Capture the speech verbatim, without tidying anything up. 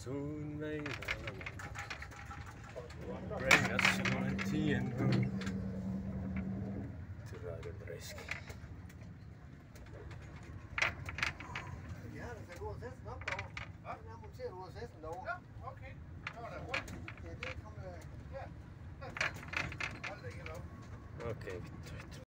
soon may bring us to the end to ride a brisk.